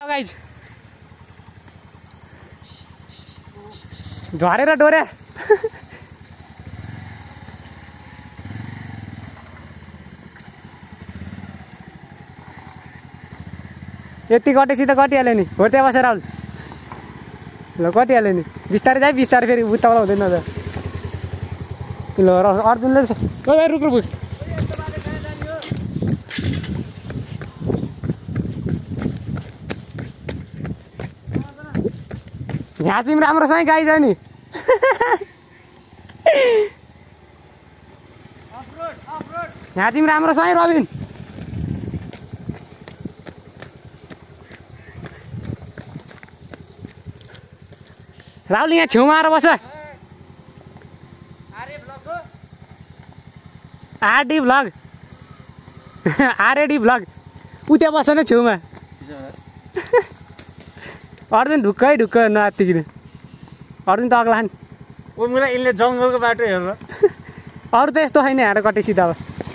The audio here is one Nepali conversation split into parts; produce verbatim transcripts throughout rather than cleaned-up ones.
गाइज झरेर डोरे यति कटेपछि त कटिहाल्यो नि हो त्यहाँ बसेर राहुल ल कटिहाल्यो नि बिस्तारै जाइ बिस्तारै फेरि उताउला हुँदैन त ल र अर्जुनले रुक रुक यहाँ तिमी राम्रोसँग गाई जाने यहाँ तिमी राम्रोसँग रबिन राहुल यहाँ छेउमा आएर बस आरडी भ्लग आरएडी भ्लग उ त्यहाँ बस न छेउमा अर्जुन ढुक्कै ढुक्क नआत्तिकिन अर्जुन त अग्ला नि ओ मलाई यसले जङ्गलको बाटो हेरेर अरू त यस्तो छैन यहाँ कटेसी त अब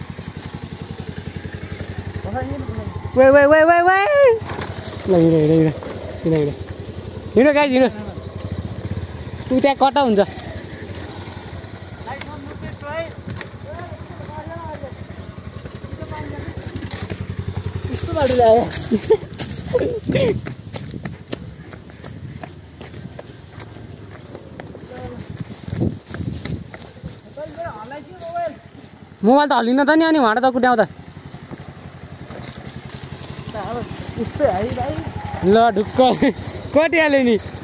वे वे वे वे वे ल हिँड हिँड हिँड हिँड हिँड हिँड गाइज हिँड उ त्यहाँ कटा हुन्छ यस्तो बाटो ल्यायो मोबाइल त हल्लिन त नि अनि भाँडा त कुट्याउँदा ल ढुक्क कटिहाल्यो नि